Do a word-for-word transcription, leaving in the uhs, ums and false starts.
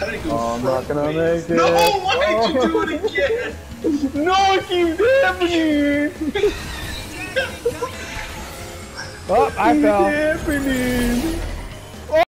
Oh, I'm not gonna make it. No, why'd oh. you do it again? No, it keeps happening. Oh, I fell. Happening.